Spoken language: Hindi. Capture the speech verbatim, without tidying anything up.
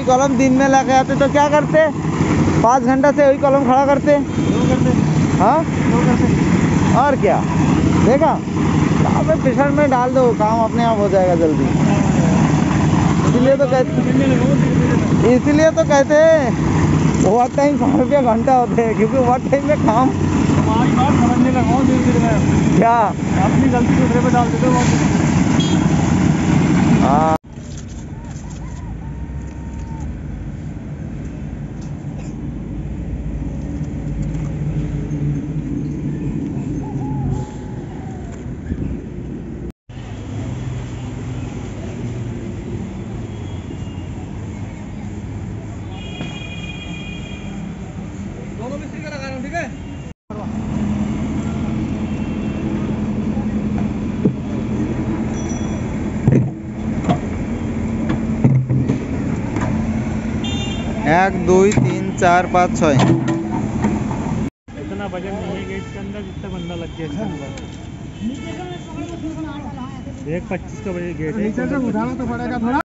वही कॉलम दिन में लेके आते तो क्या करते, पाँच घंटा से वही कॉलम खड़ा करते। हाँ और क्या, देखा अबे प्रेशर में डाल दो, काम अपने आप हो जाएगा जल्दी। इसीलिए तो कहते इसीलिए तो कहते हैं ओवर टाइम सौ रुपया घंटा होते हैं, क्योंकि ओवर टाइम में काम। हमारी बात समझने लगा हूँ धीरे धीरे मैं, क्या अपनी गलती दूसरे पे डाल देते हो। हाँ दोनों मिस्त्री का लगा रहा हूँ, ठीक है। एक दुई तीन चार पाँच छः। इतना वजन नहीं है गेट के अंदर जितना बंदा लग गया इसके अंदर। एक पच्चीस का बजे गेट है, नीचे से उठाना तो पड़ेगा थोड़ा।